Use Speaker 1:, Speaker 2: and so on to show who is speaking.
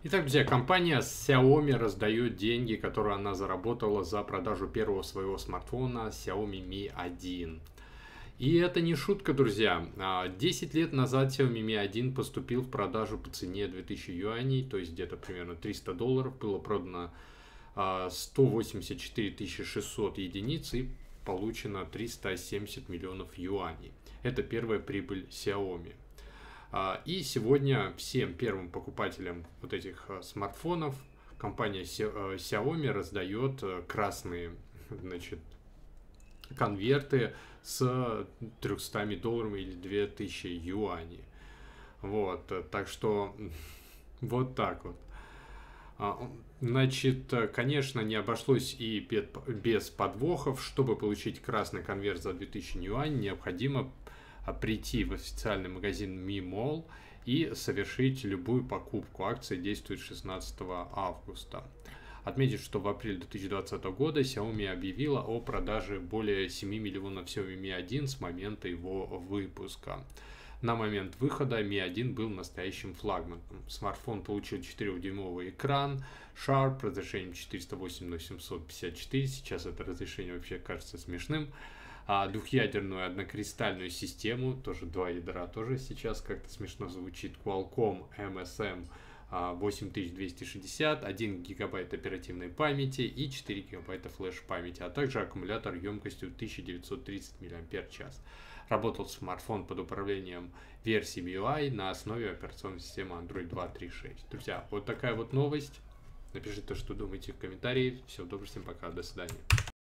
Speaker 1: Итак, друзья, компания Xiaomi раздает деньги, которые она заработала за продажу первого своего смартфона Xiaomi Mi 1. И это не шутка, друзья. 10 лет назад Xiaomi Mi 1 поступил в продажу по цене 2000 юаней, то есть где-то примерно $300. Было продано 184 600 единиц и получено 370 миллионов юаней. Это первая прибыль Xiaomi. И сегодня всем первым покупателям вот этих смартфонов компания Xiaomi раздает красные, значит, конверты с $300 или 2000 юаней. Вот, так что вот так вот. Значит, конечно, не обошлось и без подвохов. Чтобы получить красный конверт за 2000 юаней, необходимо прийти в официальный магазин Mi Mall и совершить любую покупку. Акция действует 16 августа. Отметить, что в апреле 2020 года Xiaomi объявила о продаже более 7 миллионов Xiaomi Mi 1 с момента его выпуска. На момент выхода Mi 1 был настоящим флагманом. Смартфон получил 4-дюймовый экран Sharp разрешением 408/754. Сейчас это разрешение вообще кажется смешным. Двухъядерную однокристальную систему, тоже два ядра, тоже сейчас как-то смешно звучит. Qualcomm MSM 8260, 1 гигабайт оперативной памяти и 4 гигабайта флеш-памяти, а также аккумулятор емкостью 1930 мАч. Работал смартфон под управлением версии MIUI на основе операционной системы Android 2.3.6. Друзья, вот такая вот новость. Напишите, что думаете в комментарии. Всего доброго, всем пока, до свидания.